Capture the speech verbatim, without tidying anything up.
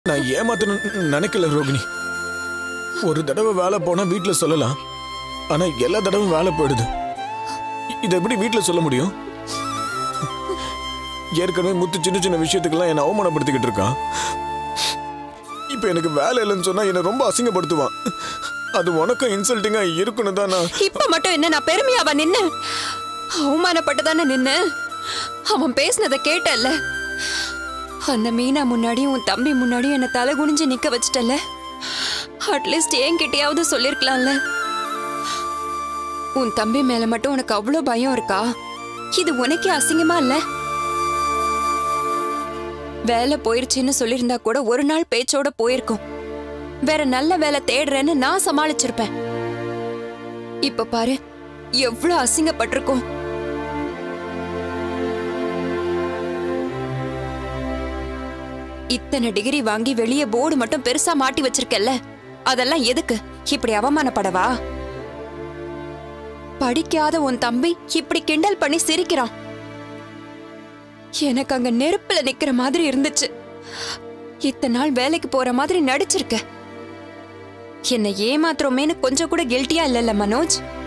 நான் ஏமாத்தணும்னு நினைக்கல ரோகிணி. ஒரு தடவை வேலை போனா வீட்டுல சொல்லலாம், ஆனா எல்லா தடவும் வேலை போயிடுது. இதை எப்படி வீட்டுல சொல்ல முடியும்? ஏற்கனவே முத்து சின்ன சின்ன விஷயத்துக்கெல்லாம் என்ன அவமானப்படுத்திக்கிட்டு இருக்கான். இப்ப எனக்கு வேலை இல்லைன்னு சொன்னா என்ன ரொம்ப அசிங்கப்படுத்துவான். அது உனக்கும் இன்சல்ட்டிங்கா இருக்குன்னு தான். இப்ப மட்டும் என்ன நான் பெருமையாவா நின்னு அவமானப்பட்டதானே நின்னு? அவன் பேசினதை கேட்டல்ல. அந்த மீனா முன்னாடியும் உன் தம்பி முன்னாடியும் என்ன தலை குனிஞ்சு நிக்க வச்சிட்டல. அட்லீஸ்ட் என்கிட்டயாவது சொல்லிருக்கலாம்ல. உன் தம்பி மேல மட்டும் உனக்கு அவ்வளவு பயம் இருக்கா? இது உனக்கே அசிங்கமா இல்ல? வேலை போயிருச்சுன்னு சொல்லியிருந்தா கூட ஒரு நாள் பேச்சோட போயிருக்கும். வேற நல்ல வேலை தேடுறேன்னு நான் சமாளிச்சிருப்பேன். இப்ப பாரு எவ்வளவு அசிங்கப்பட்டிருக்கோம். இத்தனை டிகிரி வாங்கி வெளியே போர்டு மட்டும் பெருசா மாட்டி வச்சிருக்கல்ல, அதெல்லாம் எதுக்கு? இப்படி அவமானப்படவா? படிக்காத உன் தம்பி இப்படி கிண்டல் பண்ணி சிரிக்கிறான். எனக்கு அங்க நெருப்புல நிக்கிற மாதிரி இருந்துச்சு. இத்தனை நாள் வேலைக்கு போற மாதிரி நடிச்சிருக்க. என்ன ஏமாத்திரமேன்னு கொஞ்சம் கூட கில்ட்டியா இல்லல்ல மனோஜ்?